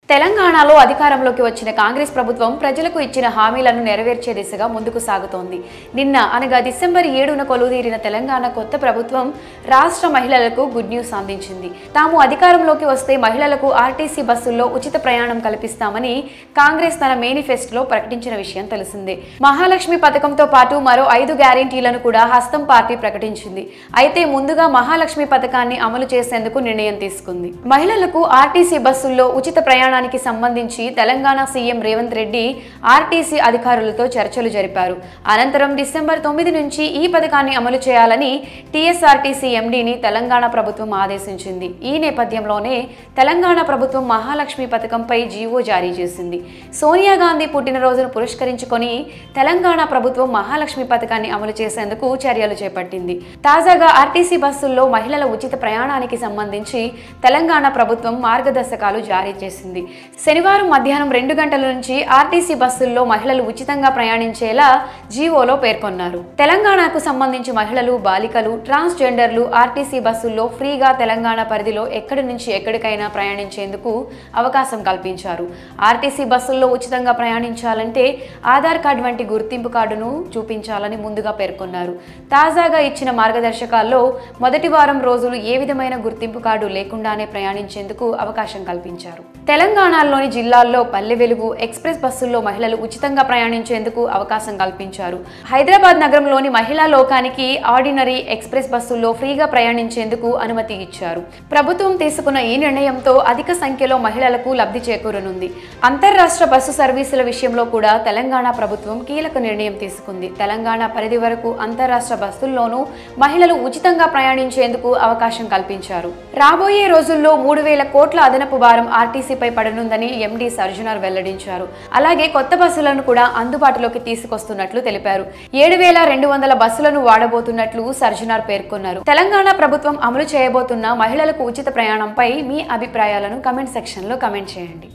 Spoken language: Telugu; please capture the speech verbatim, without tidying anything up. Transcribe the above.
తెలంగాణలో అధికారంలోకి వచ్చిన కాంగ్రెస్ ప్రభుత్వం ప్రజలకు ఇచ్చిన హామీలను నెరవేర్చే దిశగా ముందుకు సాగుతోంది. నిన్న అనగా డిసెంబర్ ఏడున కొలువుదీరిన తెలంగాణ కొత్త ప్రభుత్వం రాష్ట్ర మహిళలకు గుడ్ న్యూస్ అందించింది. తాము అధికారంలోకి వస్తే మహిళలకు ఆర్టీసీ బస్సుల్లో ఉచిత ప్రయాణం కల్పిస్తామని కాంగ్రెస్ తన మేనిఫెస్టోలో ప్రకటించిన విషయం తెలిసిందే. మహాలక్ష్మి పథకంతో పాటు మరో ఐదు గ్యారెంటీలను కూడా హస్తం పార్టీ ప్రకటించింది. అయితే ముందుగా మహాలక్ష్మి పథకాన్ని అమలు చేసేందుకు నిర్ణయం తీసుకుంది. మహిళలకు ఆర్టీసీ బస్సుల్లో ఉచిత ప్రయాణం కి సంబంధించి తెలంగాణ సీఎం రేవంత్ రెడ్డి ఆర్టీసీ అధికారులతో చర్చలు జరిపారు. అనంతరం డిసెంబర్ తొమ్మిది నుంచి ఈ పథకాన్ని అమలు చేయాలని టీఎస్ఆర్టీసీ ఎండీని తెలంగాణ ప్రభుత్వం ఆదేశించింది. ఈ నేపథ్యంలోనే తెలంగాణ ప్రభుత్వం మహాలక్ష్మి పథకంపై జీవో జారీ చేసింది. సోనియా గాంధీ పుట్టినరోజును పురస్కరించుకొని తెలంగాణ ప్రభుత్వం మహాలక్ష్మి పథకాన్ని అమలు చేసేందుకు చర్యలు చేపట్టింది. తాజాగా ఆర్టీసీ బస్సుల్లో మహిళల ఉచిత ప్రయాణానికి సంబంధించి తెలంగాణ ప్రభుత్వం మార్గదర్శకాలు జారీ చేసింది. శనివారం మధ్యాహ్నం రెండు గంటల నుంచి ఆర్టీసీ బస్సుల్లో మహిళలు ఉచితంగా ప్రయాణించేలా జీవోలో పేర్కొన్నారు. తెలంగాణకు సంబంధించి మహిళలు, బాలికలు, ట్రాన్స్జెండర్లు ఆర్టీసీ బస్సుల్లో ఫ్రీగా తెలంగాణ పరిధిలో ఎక్కడి నుంచి ఎక్కడికైనా ప్రయాణించేందుకు అవకాశం కల్పించారు. ఆర్టీసీ బస్సుల్లో ఉచితంగా ప్రయాణించాలంటే ఆధార్ కార్డు వంటి గుర్తింపు కార్డును చూపించాలని ముందుగా పేర్కొన్నారు. తాజాగా ఇచ్చిన మార్గదర్శకాల్లో మొదటి వారం రోజులు ఏ విధమైన గుర్తింపు కార్డు లేకుండానే ప్రయాణించేందుకు అవకాశం కల్పించారు. తెలంగాణలోని జిల్లాల్లో పల్లె వెలుగు ఎక్స్ప్రెస్ బస్సుల్లో మహిళలు ఉచితంగా ప్రయాణించేందుకు అవకాశం కల్పించారు. హైదరాబాద్ నగరంలోని మహిళా లోకానికి ఆర్డినరీ ఎక్స్ప్రెస్ బస్సుల్లో ఫ్రీగా ప్రయాణించేందుకు అనుమతి ఇచ్చారు. ప్రభుత్వం తీసుకున్న ఈ నిర్ణయంతో అధిక సంఖ్యలో మహిళలకు లబ్ధి చేకూరనుంది. అంతర్రాష్ట్ర బస్సు సర్వీసుల విషయంలో కూడా తెలంగాణ ప్రభుత్వం కీలక నిర్ణయం తీసుకుంది. తెలంగాణ పరిధి వరకు అంతర్రాష్ట్ర బస్సుల్లోనూ మహిళలు ఉచితంగా ప్రయాణించేందుకు అవకాశం కల్పించారు. రాబోయే రోజుల్లో మూడు వేల కోట్ల అదనపు భారం ఆర్టీసీపై పడనుందని ఎండీ సర్జనార్ వెల్లడించారు. అలాగే కొత్త బస్సులను కూడా అందుబాటులోకి తీసుకొస్తున్నట్లు తెలిపారు. ఏడు వేల రెండు వందల బస్సులను వాడబోతున్నట్లు సర్జనార్ పేర్కొన్నారు. తెలంగాణ ప్రభుత్వం అమలు చేయబోతున్న మహిళలకు ఉచిత ప్రయాణంపై మీ అభిప్రాయాలను కమెంట్ సెక్షన్ లో కమెంట్ చేయండి.